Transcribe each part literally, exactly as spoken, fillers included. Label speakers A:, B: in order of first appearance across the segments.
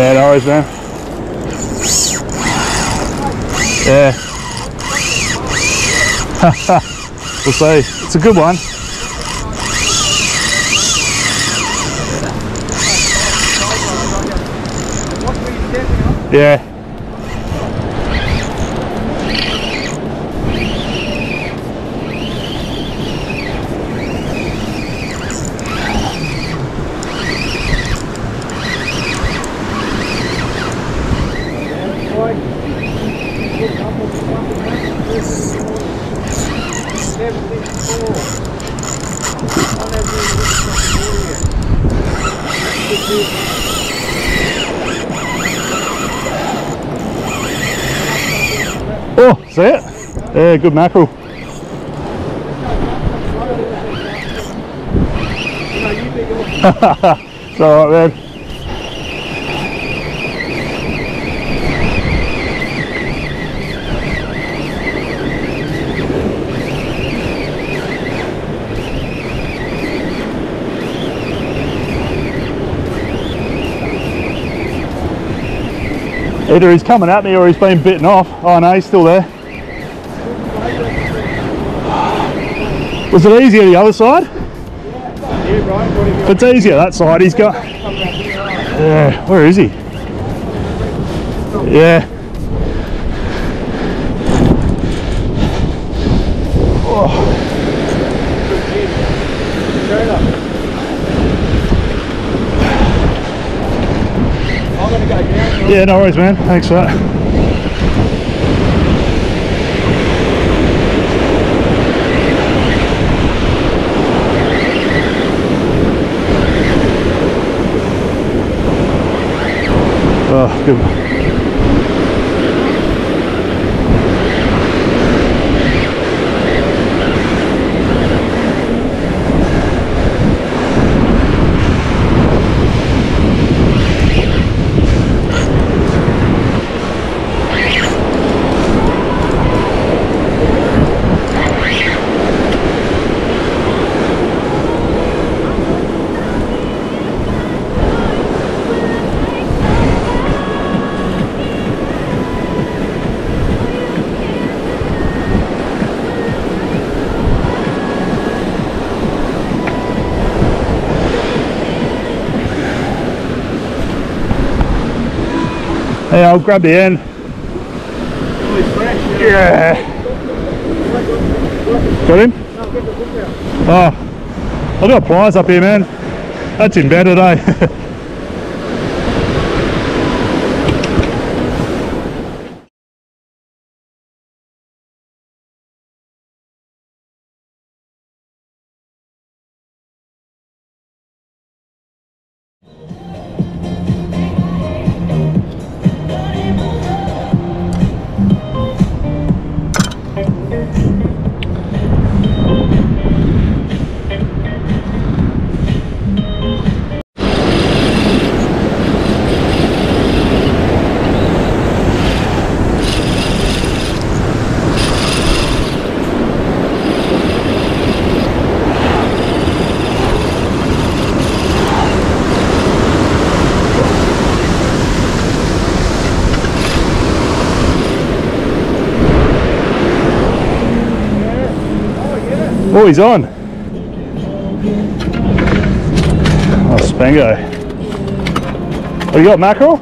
A: Yeah, no worries, man. Yeah. We'll see. It's a good one. Yeah. Oh, see it? Yeah, good mackerel. It's alright, man. Either he's coming at me or he's been bitten off. Oh no, he's still there. Was it easier the other side? If it's easier that side, he's got... Yeah, where is he? Yeah. Oh. Yeah, no worries, man. Thanks for that. Oh, good. Hey, I'll grab the end. Yeah. Got him? Oh, I've got pliers up here, man. That's in bed today. Oh, he's on. Oh, Spango. What, you got mackerel?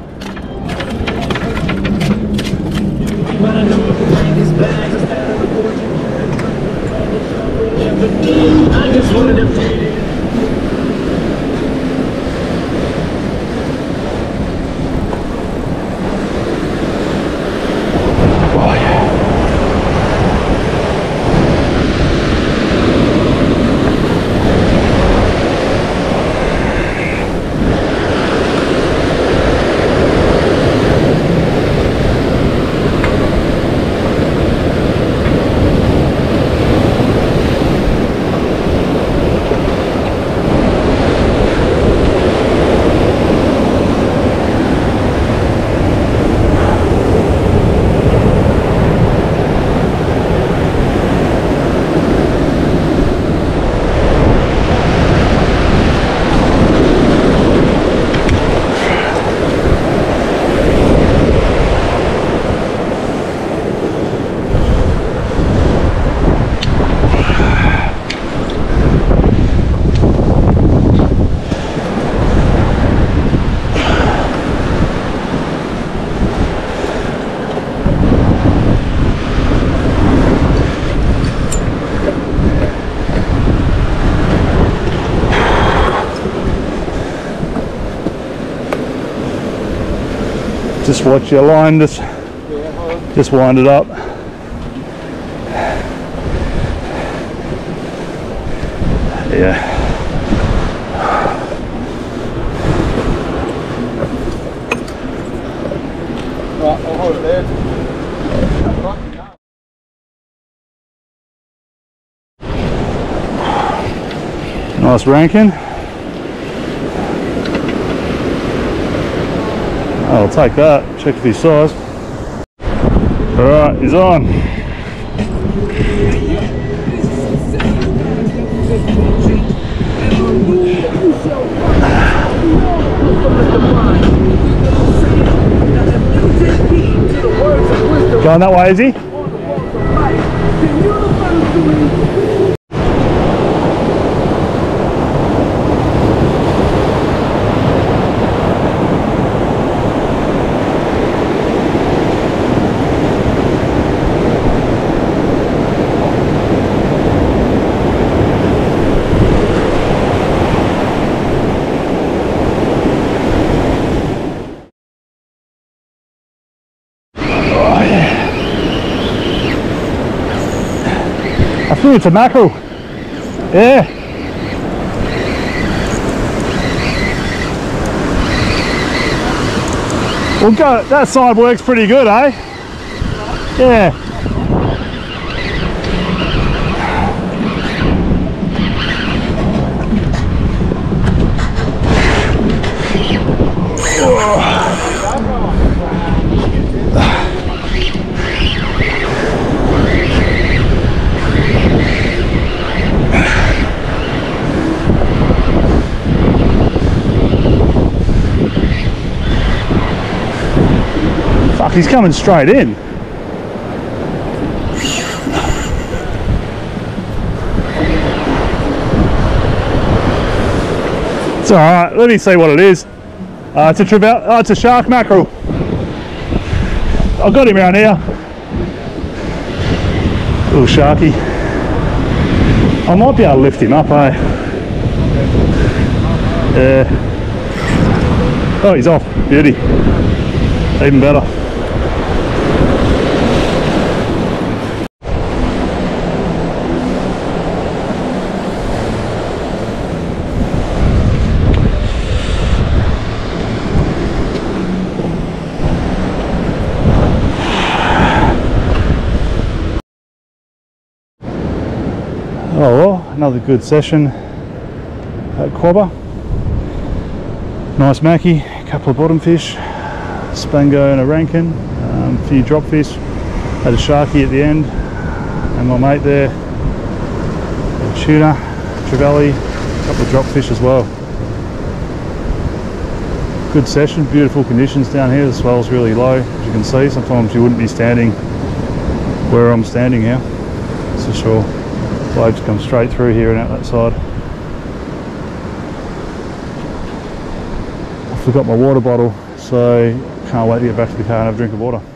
A: Just watch your line, just, just wind it up. Yeah.
B: Right, I'll hold it there.
A: Nice ranking. I'll take that. Check his size. Alright, he's on. Going that way, is he? I think it's a mackerel. Yeah. Well, go, that side works pretty good, eh? Yeah. Fuck, he's coming straight in. It's alright, let me see what it is. Uh, it's a travel oh, it's a shark mackerel. I've got him around here. Little sharky. I might be able to lift him up, eh? Yeah. Oh, he's off. Beauty. Even better. Oh well, another good session at Quobba. Nice mackie, a couple of bottom fish, spango and a rankin, um, a few drop fish, had a sharky at the end, and my mate there, tuna, trevally, a couple of drop fish as well. Good session, beautiful conditions down here, the swell's really low, as you can see. Sometimes you wouldn't be standing where I'm standing here, that's for sure. Waves come straight through here and out that side. I forgot my water bottle, so can't wait to get back to the car and have a drink of water.